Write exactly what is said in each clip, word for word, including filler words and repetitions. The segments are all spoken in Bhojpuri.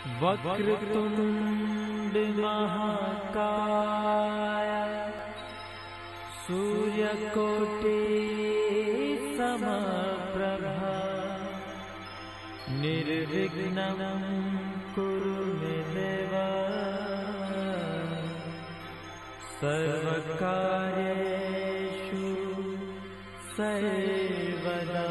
वक्रतुंड महाकाय सूर्यकोटि समप्रभा निर्विघ्नं कुरु मे देव सर्वकार्येषु सर्वदा।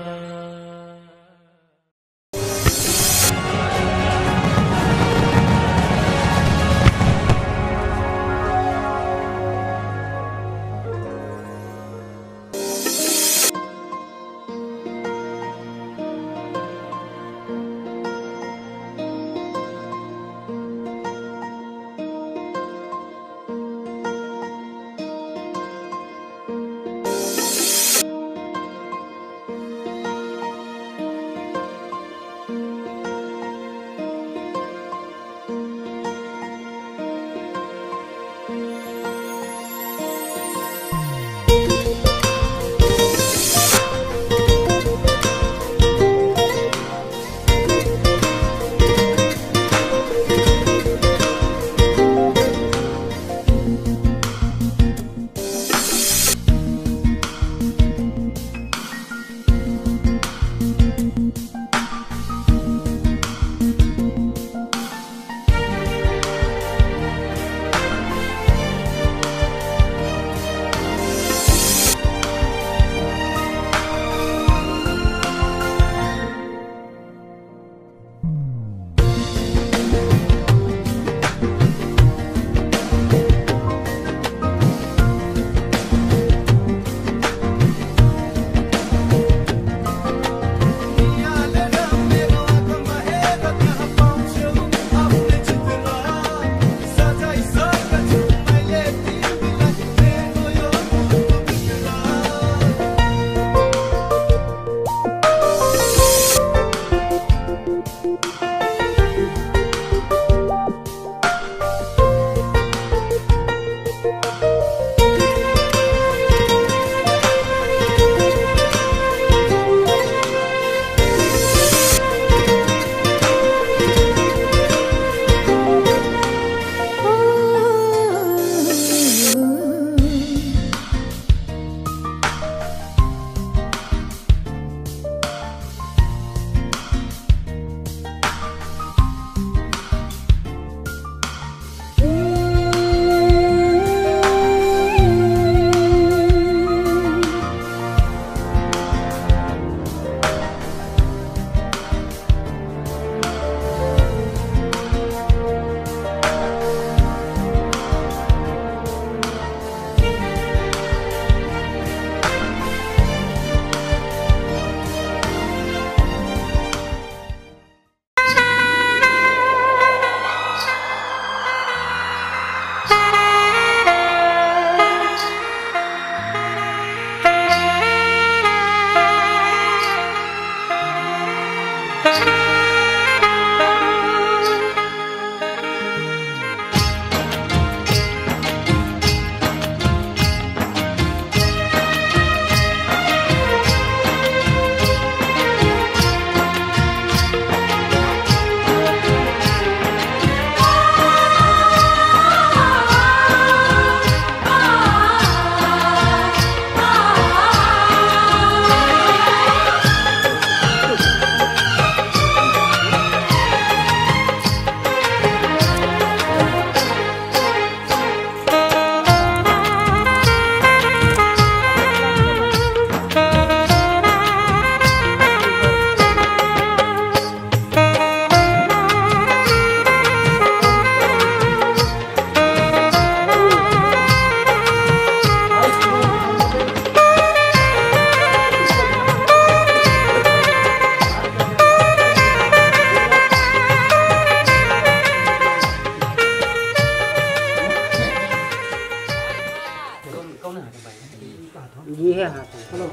ये है हाथ हेलो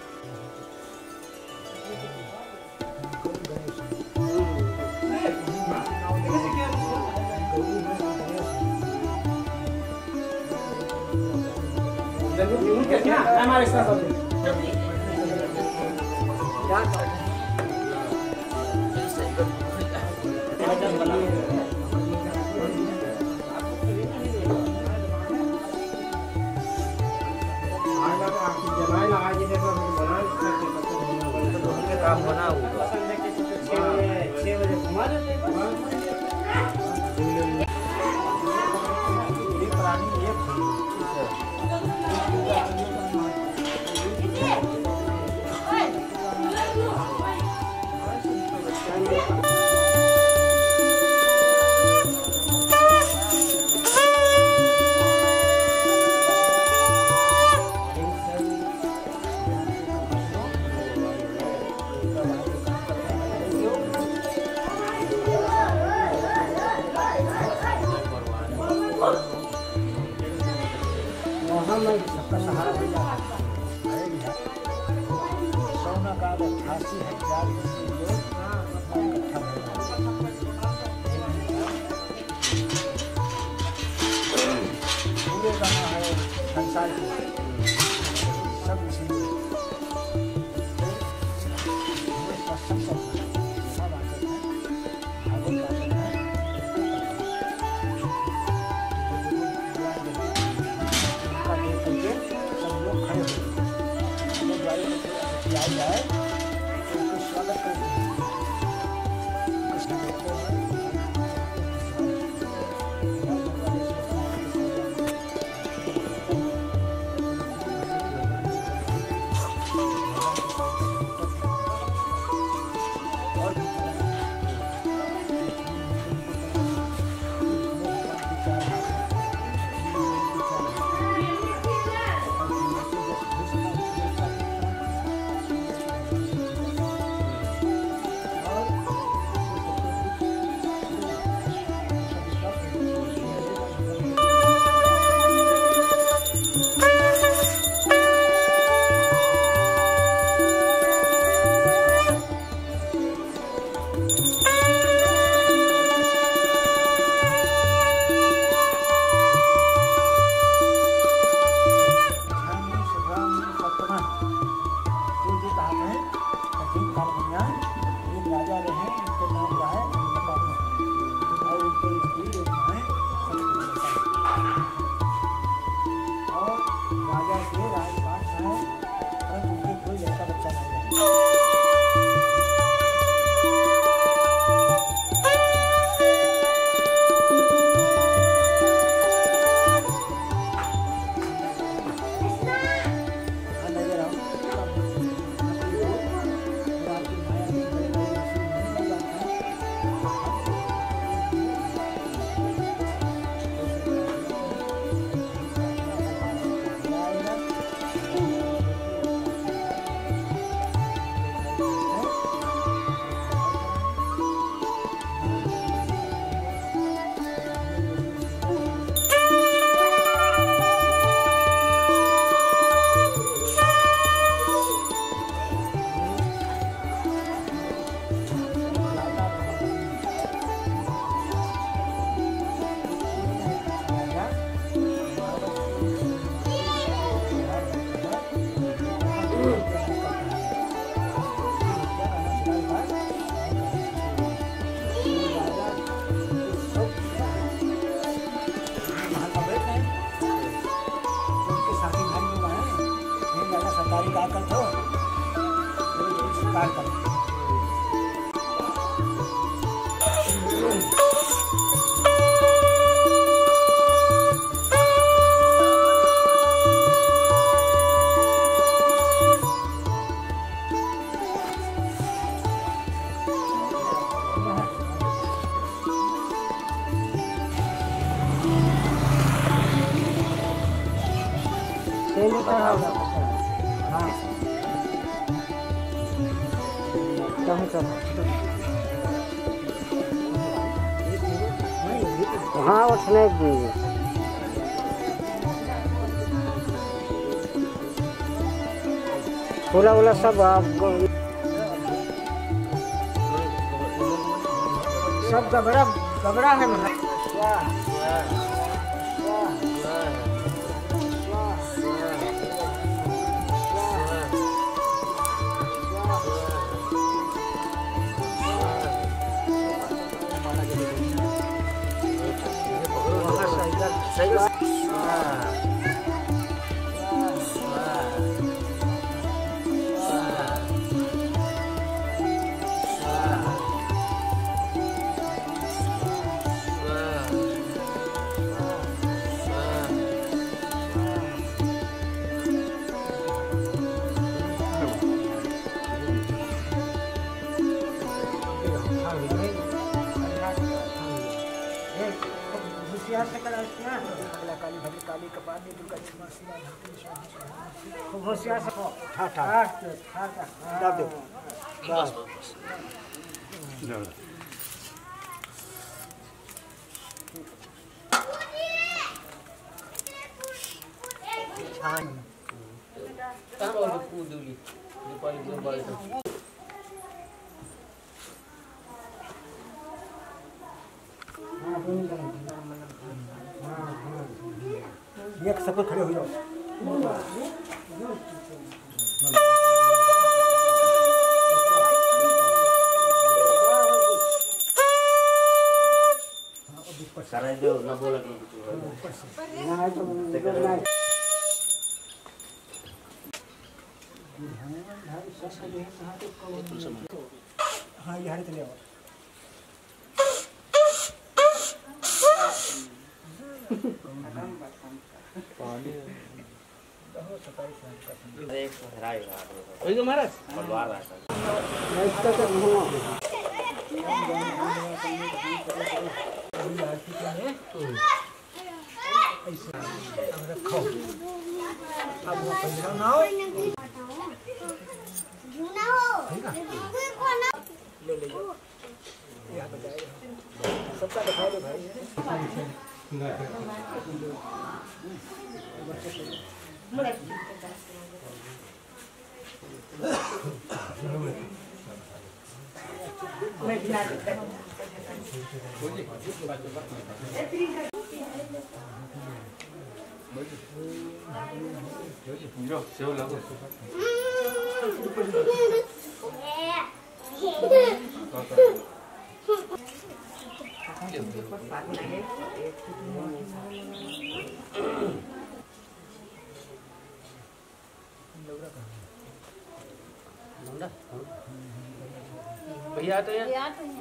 हमारे साथ सबका सहारा मिल जाता है। सोना का अठासी हजार लोग इकट्ठा पूरे गाना है संसार के सब इसमें सब आते हैं आगे आते हैं। सब लोग खड़े होते जाए तो उसको स्वागत करते हैं। सरकारी कार्य करते हो कार्य करते हाँ उठने दीजिए। फूला वूला सब आपको सब गबड़ा गबड़ा है ना। सही बात। होशियार से करा होशियार अगला काली भद्र काली कपाली दुर्गा क्षमा शिवा धरती स्वाहा खूब होशियार से ठाक ठाक ठाक दाब दो बस जाओ छान कहां बोल कूद दूली नेपाली में बड़े एक सब खड़े हो जाओ सारा जो ना बोला कि ना तो ना हाँ ये हरे चले आओ ओए महाराज परवार आता इसका तो नहीं ऐसा अब रखो अब वो पंजरा ना हो जूना हो ले ले यहाँ पे जाएगा सबका दिखा दो भाई जो सेव लागो भैया आते हैं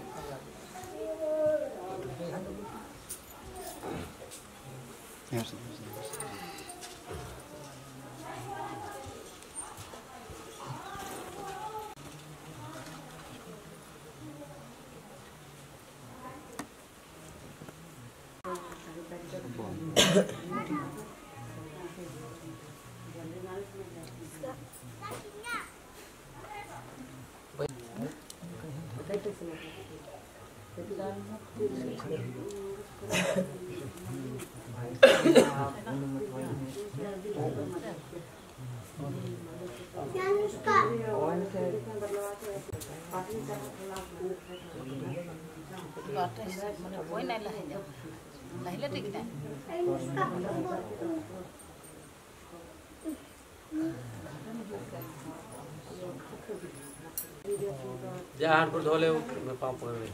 जा हाथ पर धो ले मैं पाँव पकड़ ले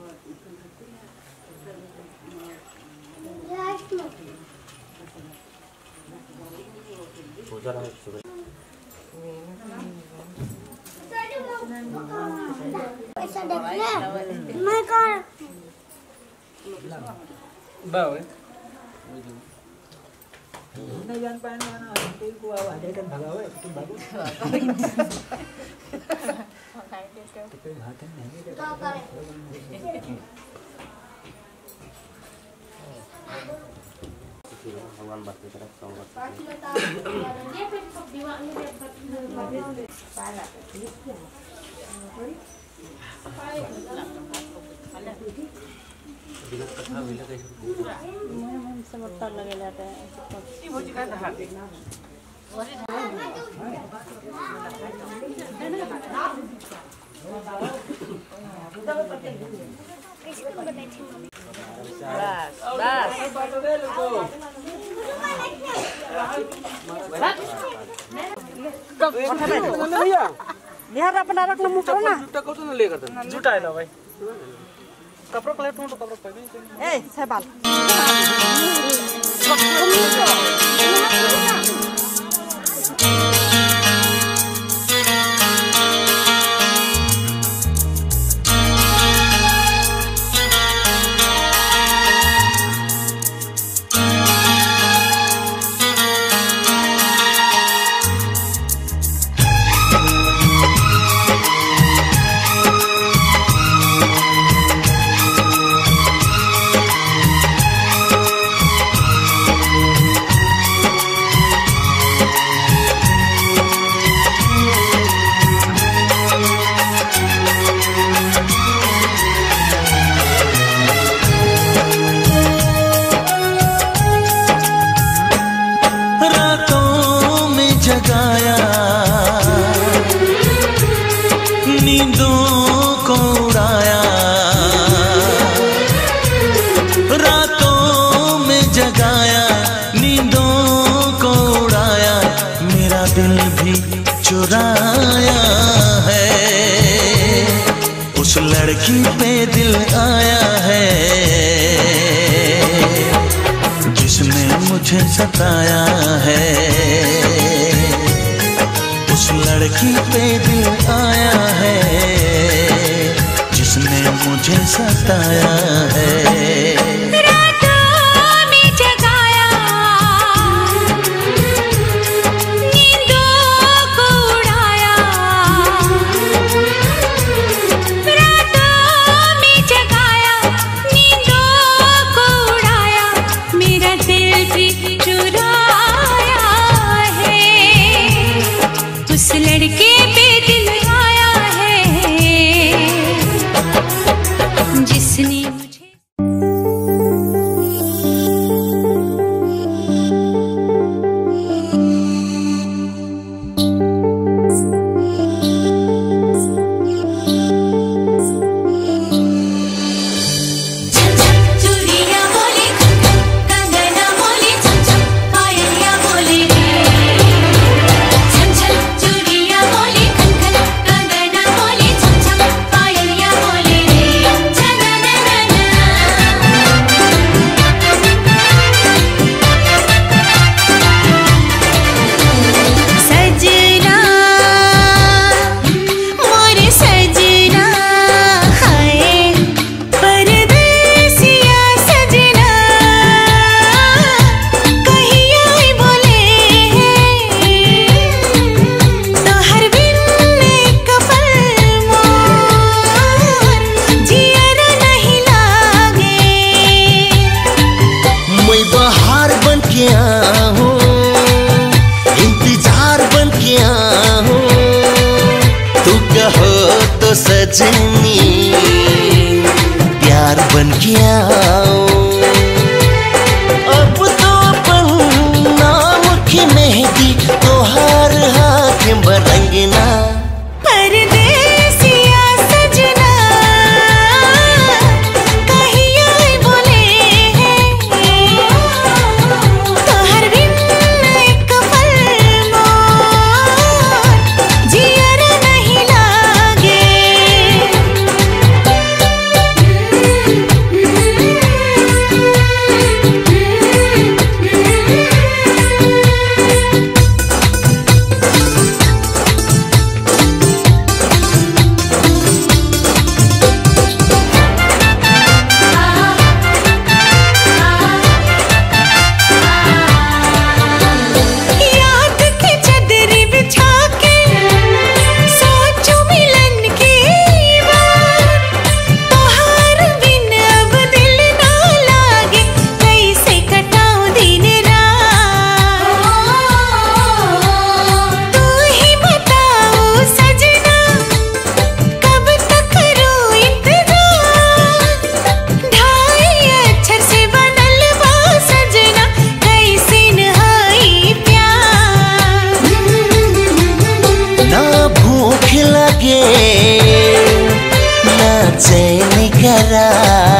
पूजा रहा है सुबह ऐसा देखना मैं कौन बावे नहीं जान पाए ना ना तेल को आवा दे कर भगावे तुम भागो तो हाथ नहीं दे भगवान बात की तरफ सौ बात ये फिर सब दीवार में पाला बिना कथा मिला कैसे हम सब उत्तर लगे जाते हैं ये भोज का था बिहार अपना रख लो मुंह ना जूता को तो ना लेकर था झूठा है ना भाई कपड़ा कलर तो कपड़ा पहने ए सेबाल लड़की पे दिल आया है जिसने मुझे सताया है, उस लड़की पे दिल आया है जिसने मुझे सताया है। लड़के पे दिल आया है जिसने मुझे सजनी प्यार बन गया। अब तो अपन नाम की मेहंदी तोहार हाथ बरंगना। परदेसिया सजना कहीं आई बोले हैं तोहर बिन एक पल मोर जियर नहीं लागे। याद की चदरी बिछा के सोचो मिलन की बात तोहार बिन अब दिल ना लागे कैसे कटाऊं दिन रात। तू ही बताओ सजना कब तक करूं इंतजार। ढाई अक्षर से बनल बा सजना कैसे नहाई प्यार। ना भूख लगे ना चैन करा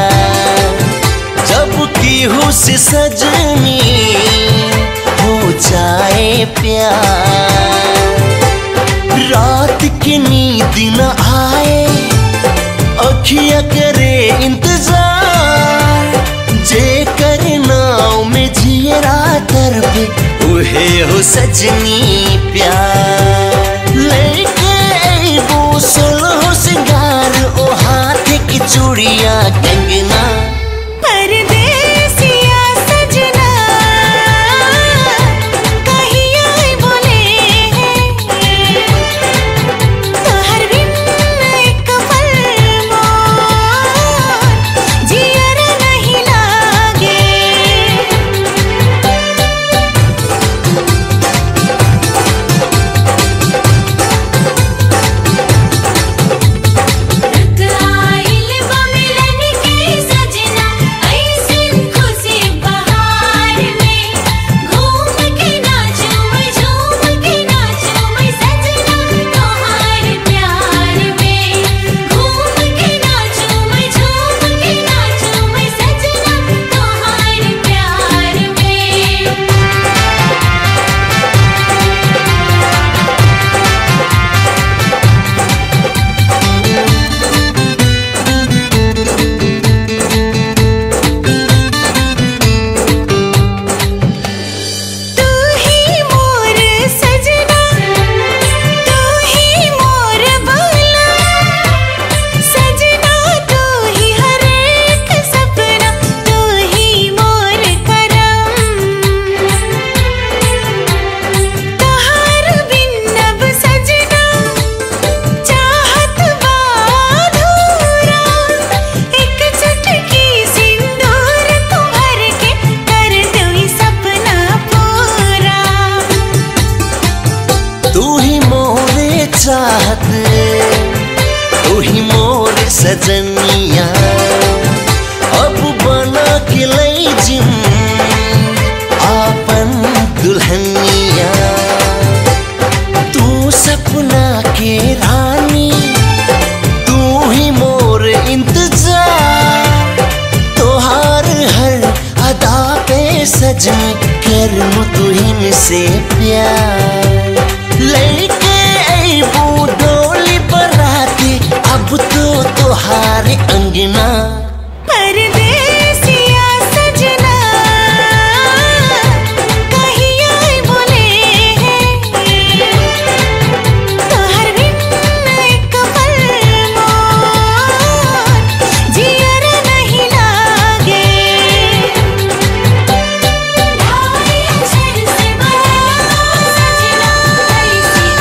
जब केहू से सजनी हो जाए प्यार। रात की नींद न आए अखियां करे इंतजार। जे करे नाव में जियरा तरफे उहे हो सजनी प्यार। लेके अइबो सोलह सिंगार ओ हाथ की चूड़िया कंगना। परदेसिया सजना कहीं आई बोले हैं तोहर बिन एक पल मोर जियर नहीं लागे। रुक आइल बा मिलन के रात तू ही मोर सजनिया अब बना के लई जिम आपन दुल्हनिया तू सपना के रानी तू ही मोर इंतजार तोहार हर अदा पे सजन करम तुहिन से प्यार लेके अबू डोली बराती अब तो तोहार अंगना परदेसिया सजना कहीं आए बोले तोहर बिन एक पल मोर जियर नहीं लागे ढाई अक्षर से बना सजना ऐसी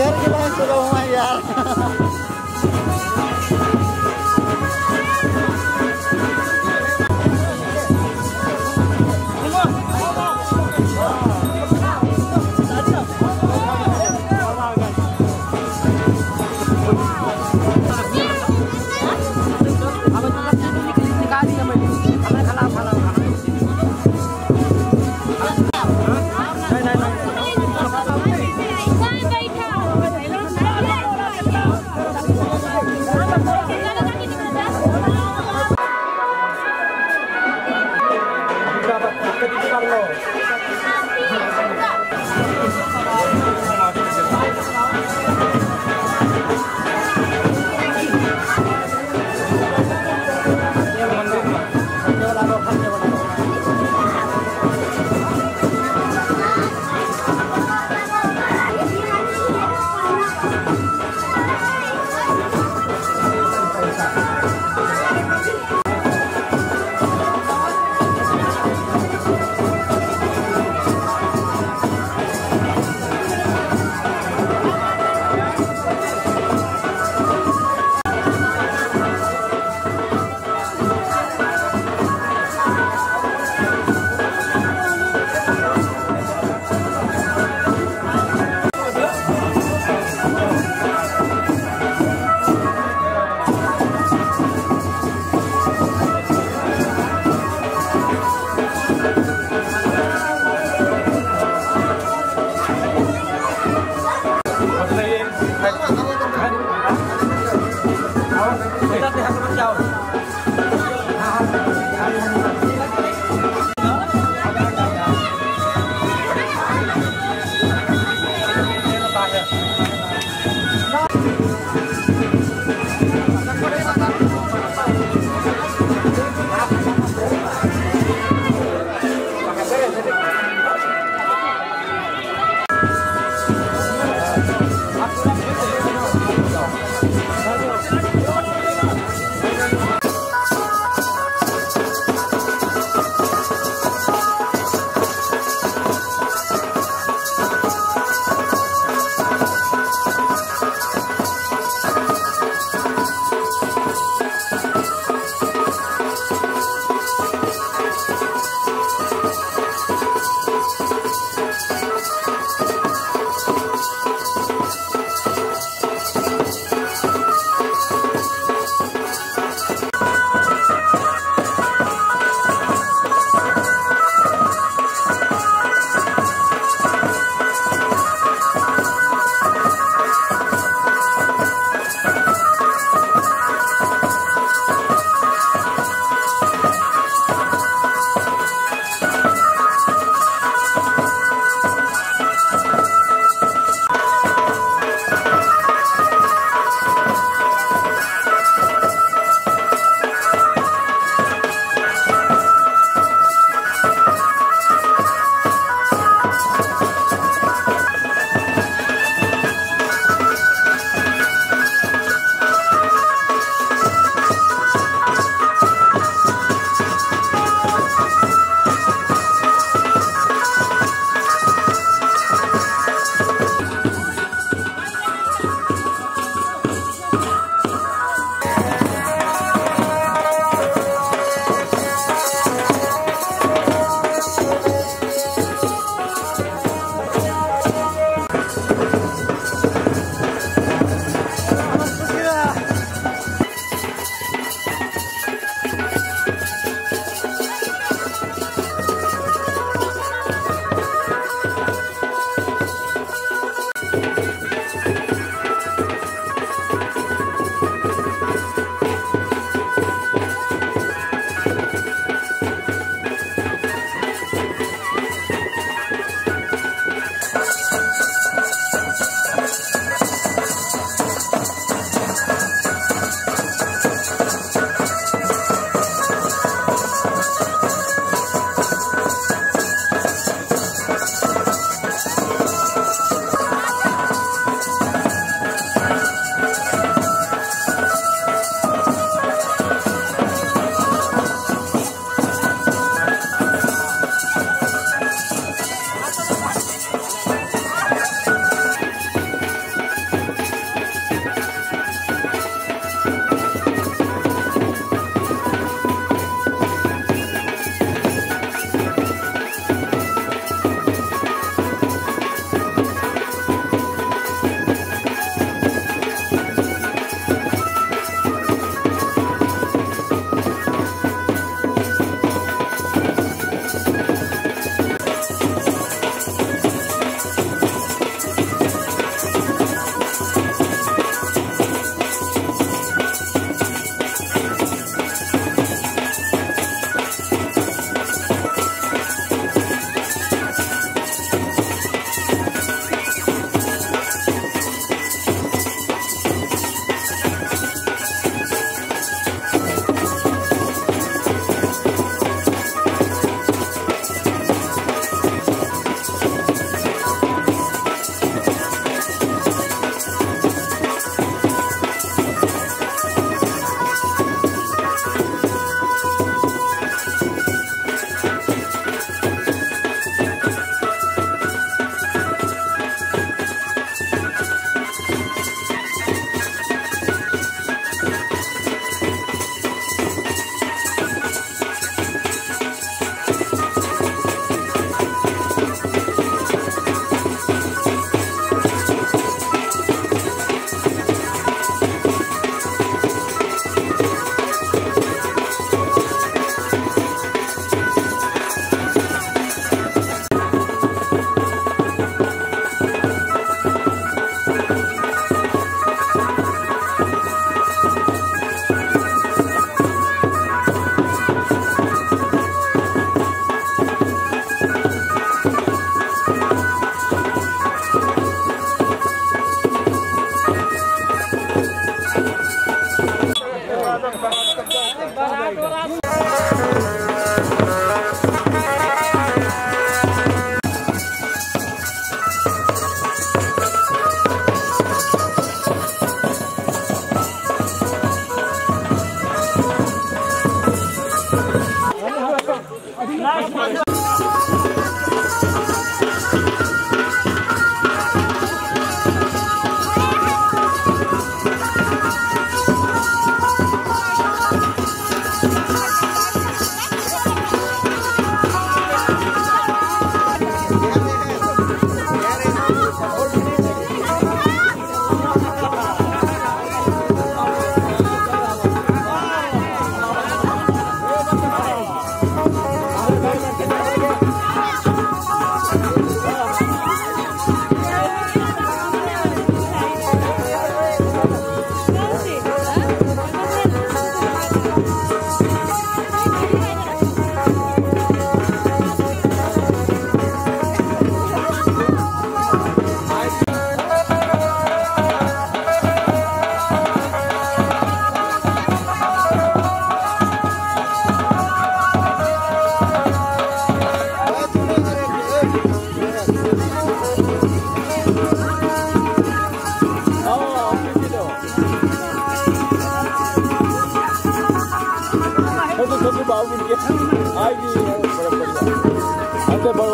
यार गila sudah mau यार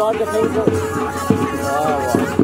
और देखेंगे तो वाह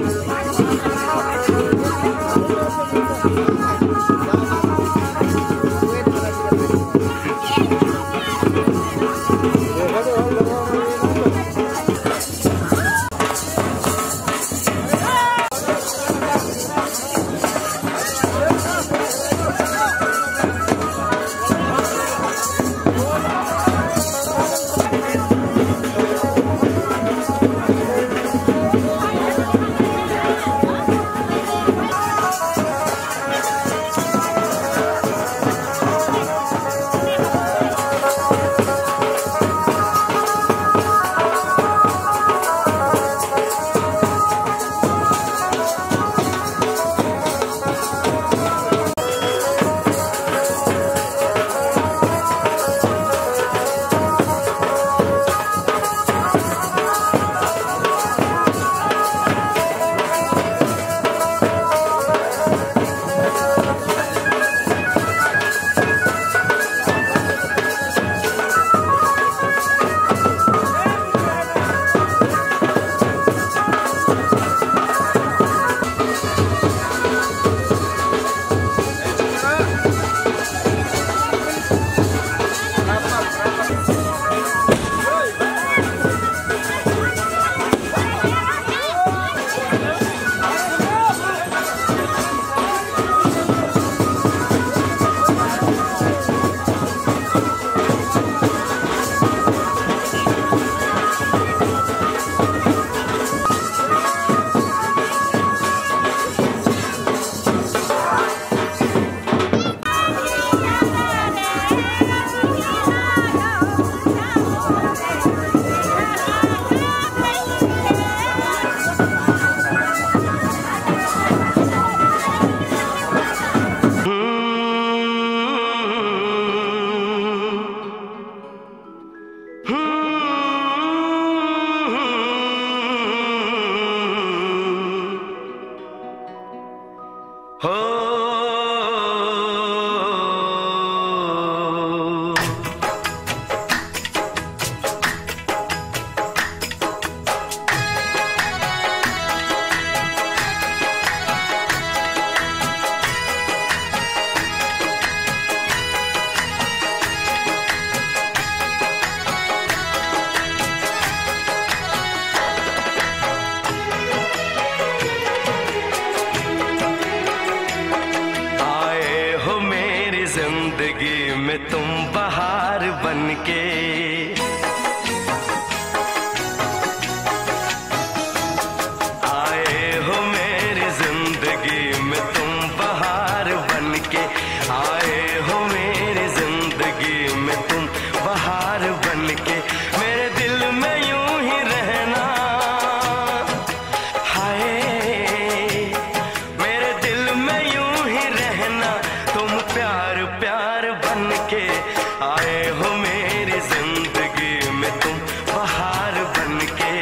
जिंदगी में तुम बहार बनके, आए हो मेरी जिंदगी में तुम बहार बनके, आए हो मेरी जिंदगी में तुम बहार बनके, मेरे दिल में यूं ही रहना, हाय मेरे दिल में यूं ही रहना, तुम प्यार प्यार बनके, आए हो मेरी जिंदगी में तुम बहार बनके।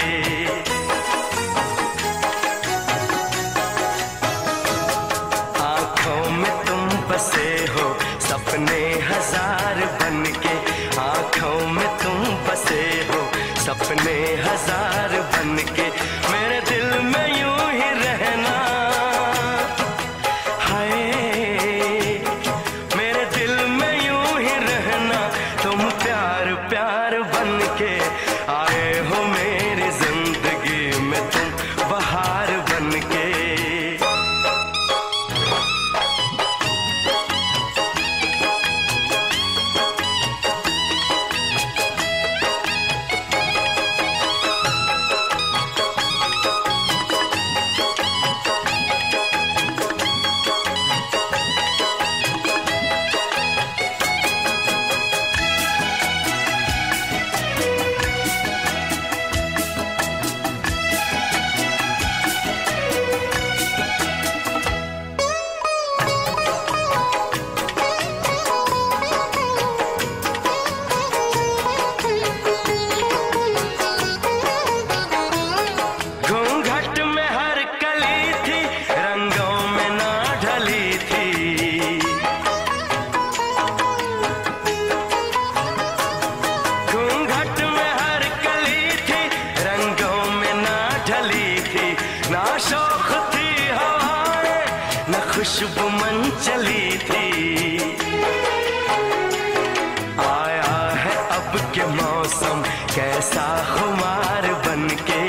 आंखों में तुम बसे हो सपने हजार बनके, आंखों में तुम बसे हो सपने हजार बनके, मेरे दिल में यूं ही रहना, हाय मेरे दिल में यूं ही रहना, तुम प्यार प्यार बनके, आए हो मेरी जिंदगी में तुम बहार बनके। खुशबू मन चली थी, आया है अब के मौसम कैसा खुमार बनके।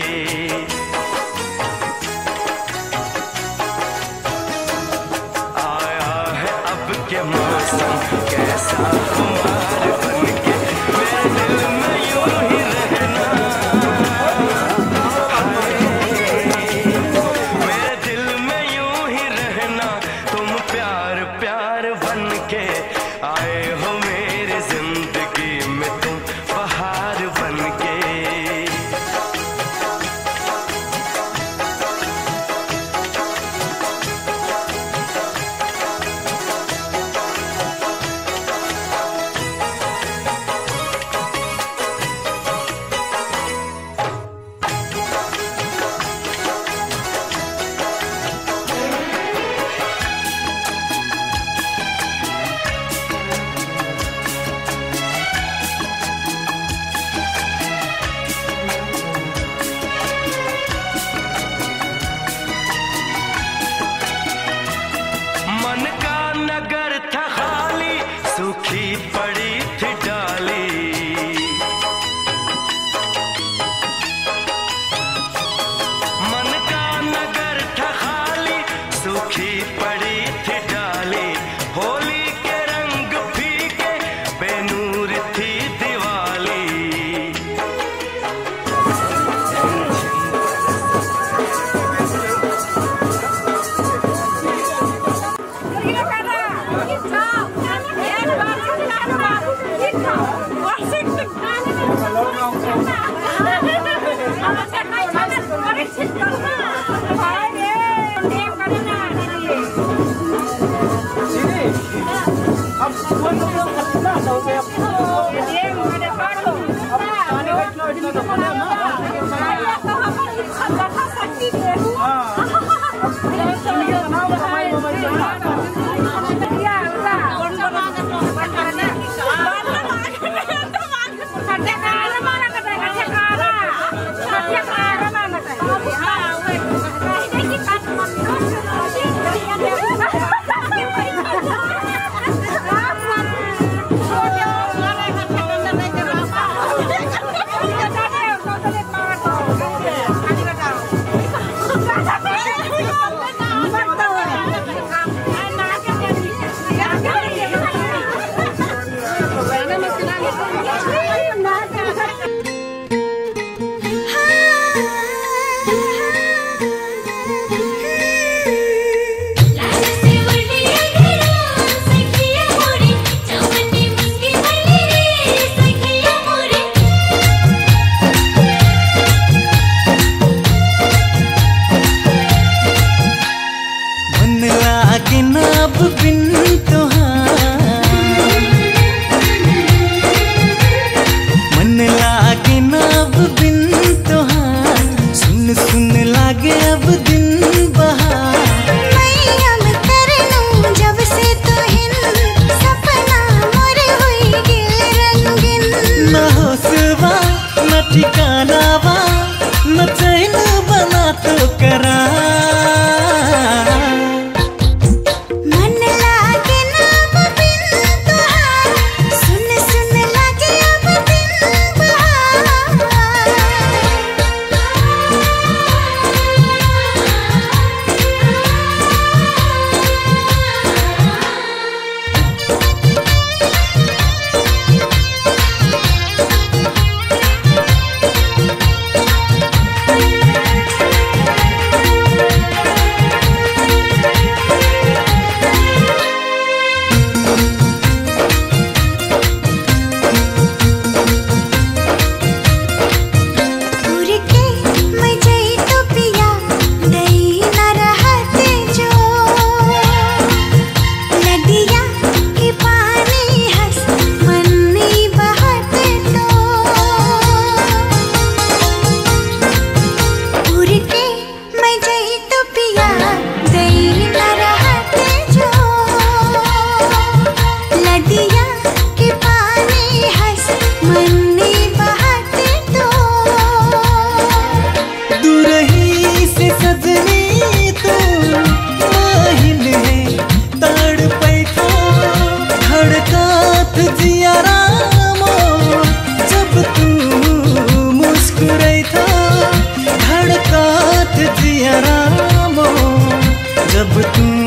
आया है अब के मौसम कैसा खुमार बनके, मेरे दिल में यूं ही रहना, मेरे दिल में यूं ही रहना, तुम प्यार प्यार बनके आए हो मेरी जिंदगी में, तुम बहार बनके। मन का नगर था खाली, सूखी पड़ी थी डाली, मन का नगर था खाली, सूखी पड़ी थी डाली, होली के रंग फीके बेनूर थी दिवाली। ठिकानावा न चैन बना तो करा मन लागे ना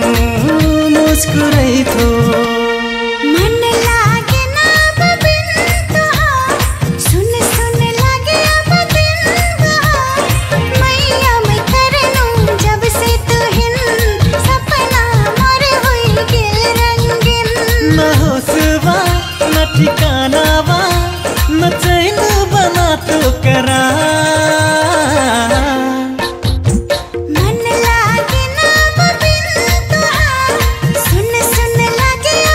मुस्कुराइथो मन लागे ना अब बिन तुहार, सुन सुन लागे अब दिन बहार। मैया मैं करनू जब से तू हिन, सपना मोर हुई गिल रंगीन। न होसवा न ठिकाना वा न चैन बना तो करार। मन लागे ना अब बिन तुहार, सुन सुन लागे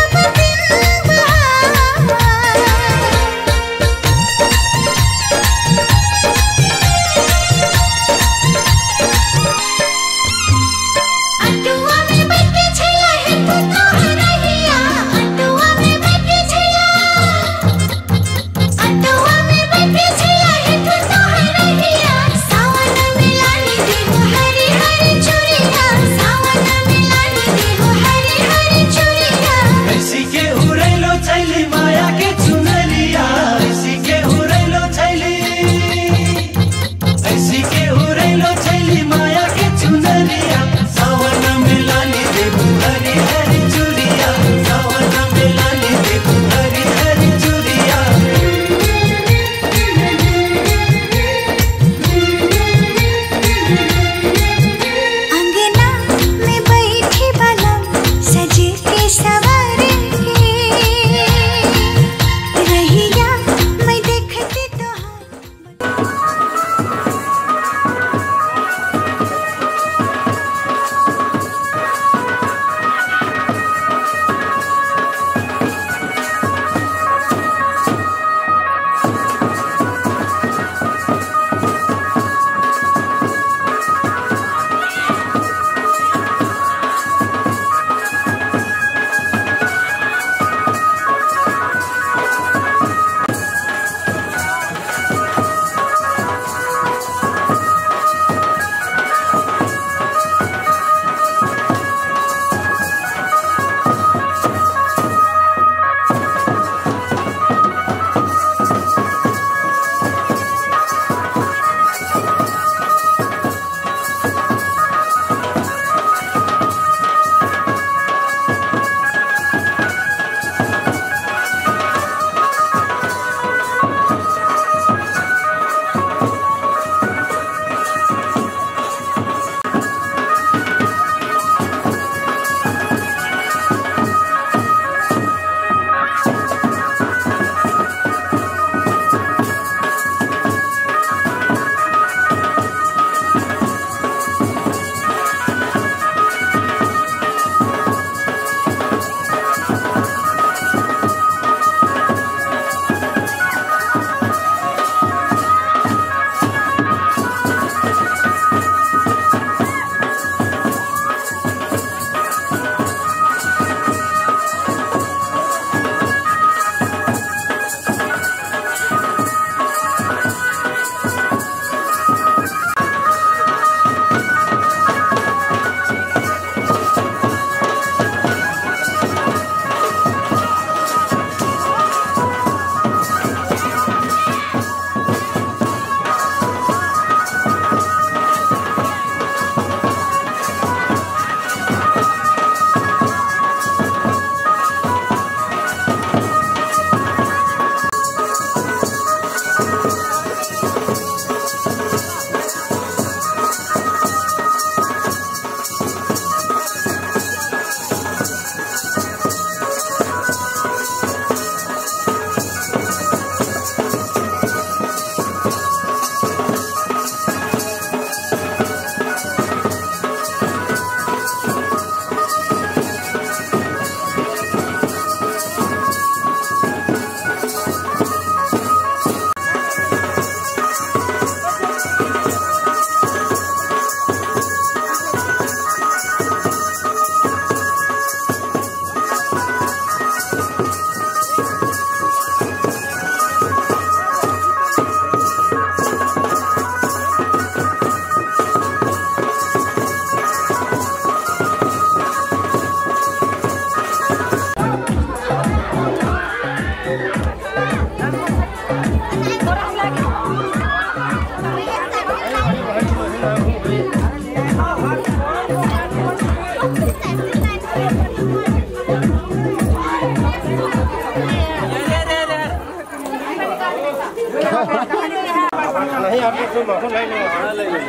नहीं आप तो मौसम नहीं नहीं ले ले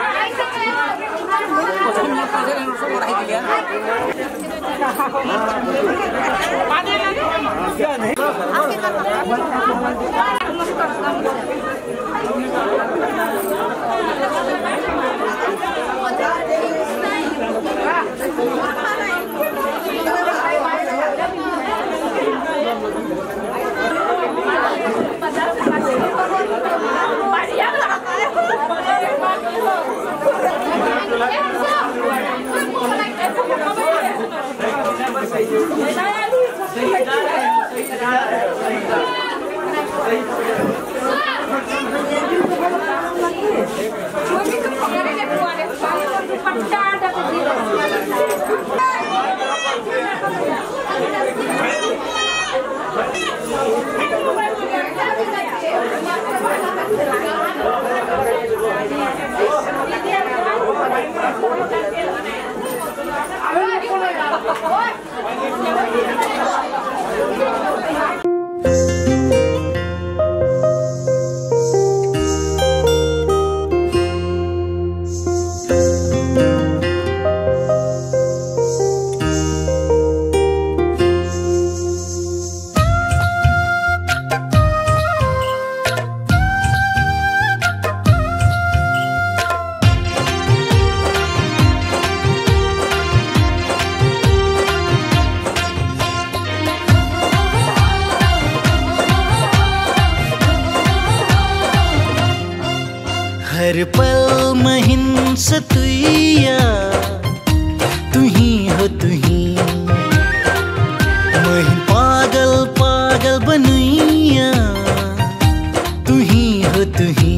क्या नहीं हर पल महिंस तुइया तू ही हो तू ही महिं पागल पागल बनुइया तू ही हो तू ही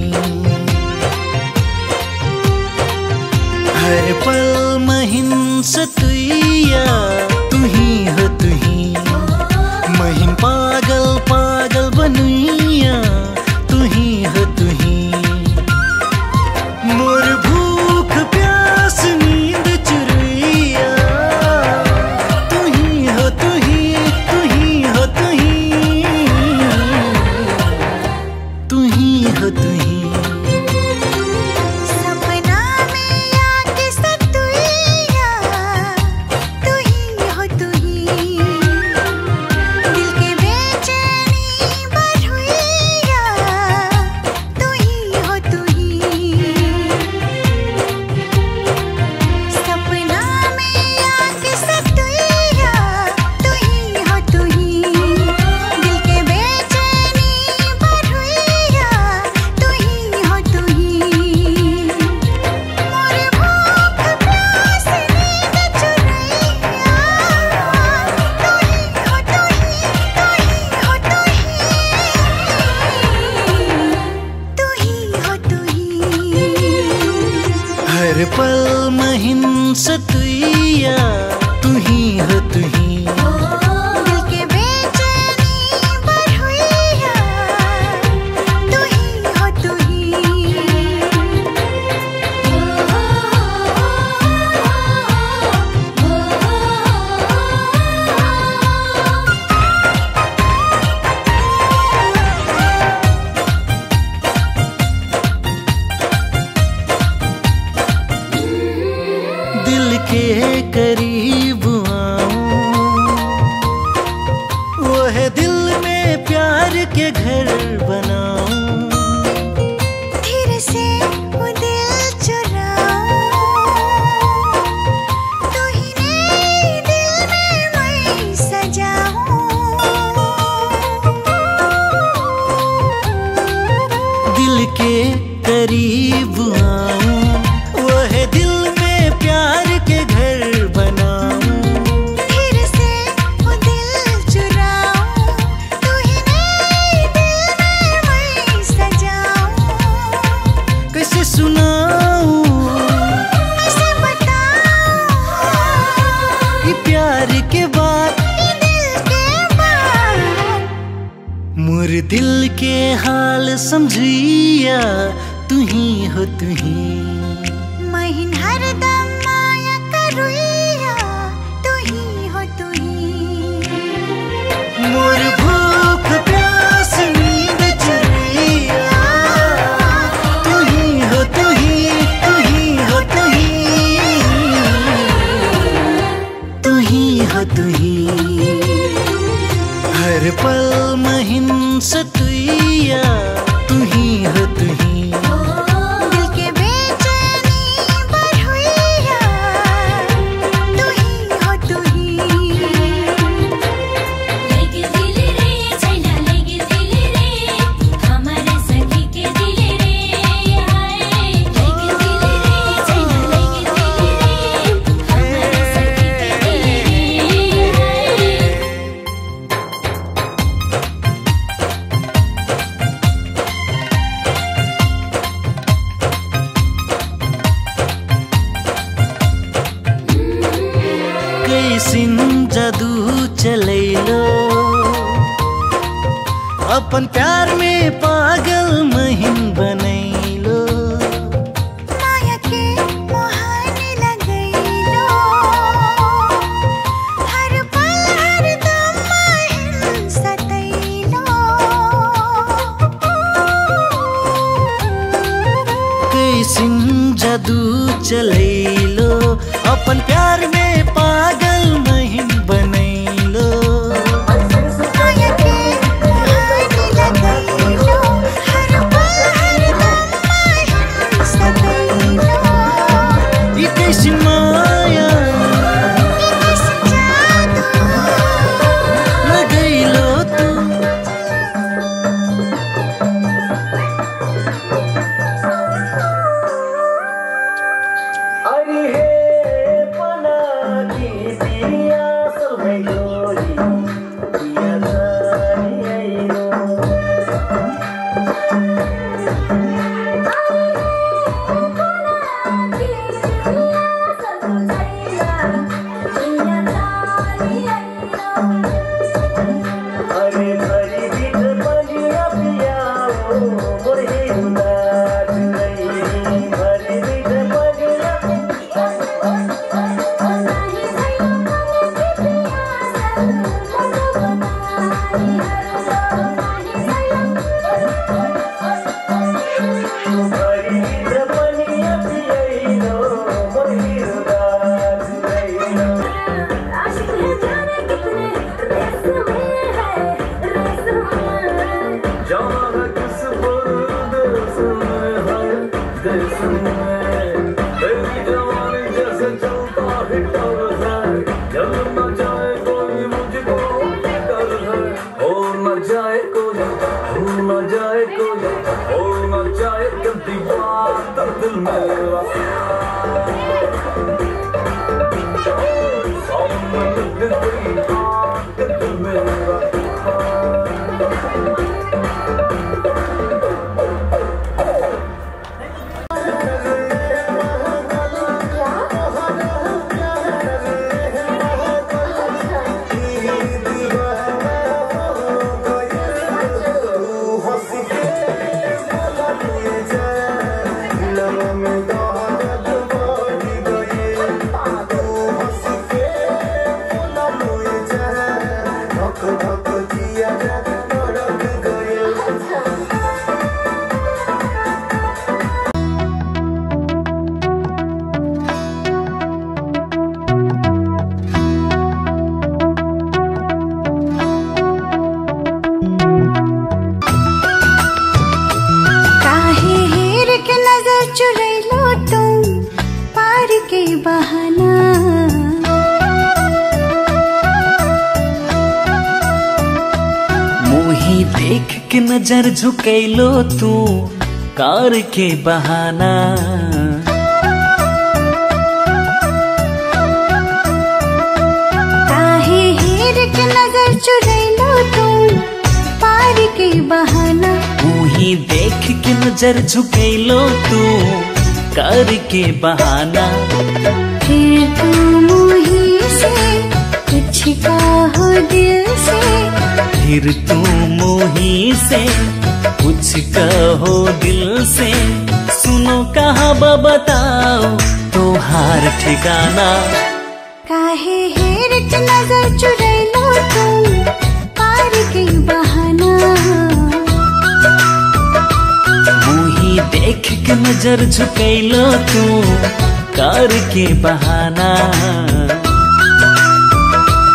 हर पल महिंस तुइया तू ही हो तू ही महिं पागल पागल बनुइया तू ही हो तू ही मोर भूख प्यास नींद चुरैया तू ही हो तू ही तू ही हो तू ही तू ही हो तू ही सपना में आके सतुइया तू ही हो तू ही दिल के बेचैनी बढ़ुइया तू ही हो तू ही सपना में आके सतुइया तू ही हो तू ही दिल के बेचैनी बढ़ुइया तू ही हो तू ही मोर भूख प्यास नींद चुरैया तू ही हो तू ही तू ही हो तू ही तू ही हो तू ही हर पल महिंस तुइया तू ही हो तू ही दिल के बेचैनी बढ़ुइया तू ही हो तू ही दिल के करीब आऊं वो है दिल में प्यार के घर बनाऊं धीरे से वो दिल चुराऊं तू ही ने दिल में मैं सजाऊं दिल के करीब आऊं वो है दिल में प्यार के घर बनाऊं धीरे से वो दिल चुराऊं तू ही ने दिल में मैं सजाऊं कैसे सुनाऊं कैसे बताऊं ये प्यार के बात ये दिल के बात मोर दिल के हाल समझिया तू ही हो तू ही महिन हरदम माया करुइया तू ही हो तू ही, हर पल महिन से तू या तू ही हो तू ही। दिल के बेचैनी बढ़ोइया तू ही हो तू ही। लेके दिल रे छैला लेके दिल रे हमारे सखी के दिल रे हाय। लेके दिल रे छैला लेके दिल रे हमारे सखी के दिल रे हाय। कैसिन जादू चलैलो अपन प्यार में पागल महिन बनैलो। माया के मोहाने लगैलो हर पल हर दम महिन सतैलो। कैसिन जादू चलैलो अपन प्यार में पागल महिन बनैलो। माया के मोहाने लगैलो हर पल हर दम महिन सतैलो। ई कैसिन माया ये कैसन जादू लगैलो तू। अरे हे पना की दिया सलमै गोरी दिया जानी आइनो। अरे भरी बिट बलिया पियाओ मोर हिंदा जुगई। भरी बिट बलिया भरी बिट बलिया पियाइनो मोर हिंदा जुगई। जाना किस परदेस में है देश में, तेरी जवानी जैसे चलता है टर्न है। जल न जाए कोई मुझको डर है, हो न जाए कोई हो न जाए कोई हो न जाए कभी बात दिल मेरा। सामने दिल तेरी बात दिल मेरा। काहे हेर के नजर चुरैलो तुम पार के बहाना। मोही देख के नजर झुकैलो तू कार के बहाना। काहे हेर के नजर चुरैलो तुम पार के बहाना। मोही देख के नजर झुकैलो तू कार के बहाना। फिर तुम ही से कुछ कहो दिल से। फिर तू मोही से कुछ कहो दिल से। सुनो कहाँ बताओ तो हार ठिकाना। काहे हेर के नजर चुरैलो तुम पार के बहाना। मोही देख के नजर झुकैलो तू कार के बहाना।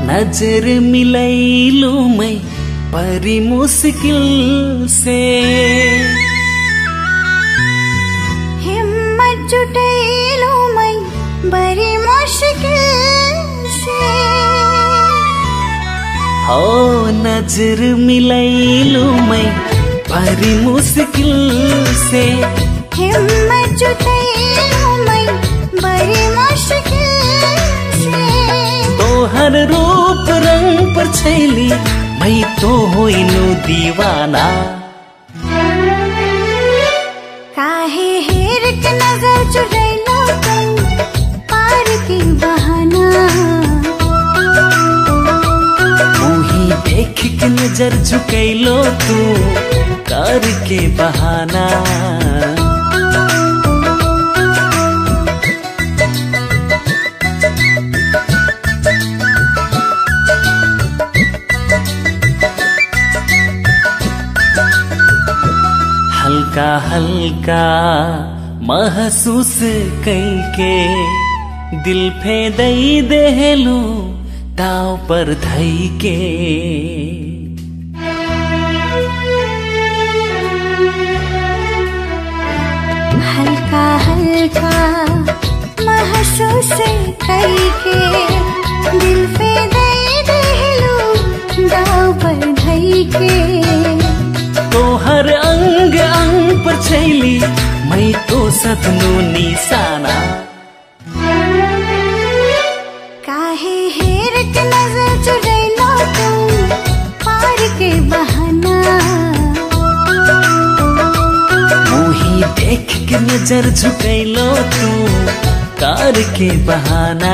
नजर मिलैलू मैं बड़ी मुश्किल से, हिम्मत जुटैलू मैं बड़ी मुश्किल से, हो नजर मिलैलू मैं बड़ी मुश्किल से, हिम्मत जुटैलू मैं बड़ी मुश्किल से। तोहर रूप रंग पर छैली मैं तो होइनु दीवाना, काहे हेर के नजर चुरैलो तुम पार के बहाना, मुही देख के नजर झुकैलो तू कर के बहाना। हल्का हल्का महसूस कैके दिल फे दई देहलू दाव पर धई के, हल्का हल्का महसूस करके दिल पे दे देलू दाव पर धई के, तोहर अंग अंग पर छैली मैं तो सतनु निशाना, काहे हेर के नजर चुरैलो तुम पार के बहाना, मुही देख के नजर झुकैलो तू कार के बहाना।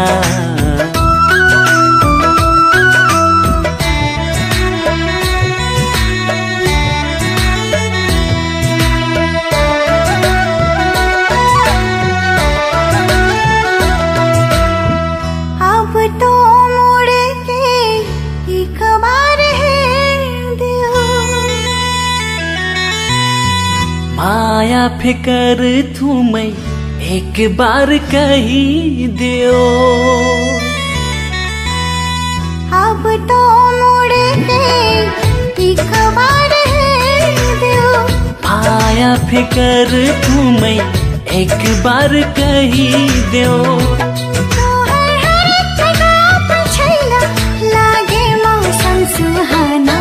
अब तो मुड़ के एक बार है दिल, माया फिकर तू मैं एक बार कही दियो, अब तो मुड़ के एक बार है दिल, माया फिकर तू मैं एक बार कही दियो, तोहर हर जगह पर छैला लागे मौसम सुहाना,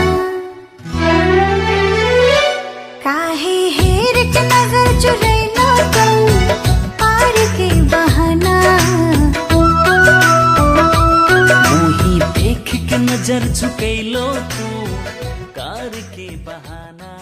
काहे हेर के नजर चुरैलो तुम पार के बहाना, मुही देख के नजर झुकैलो तू कार के बहाना।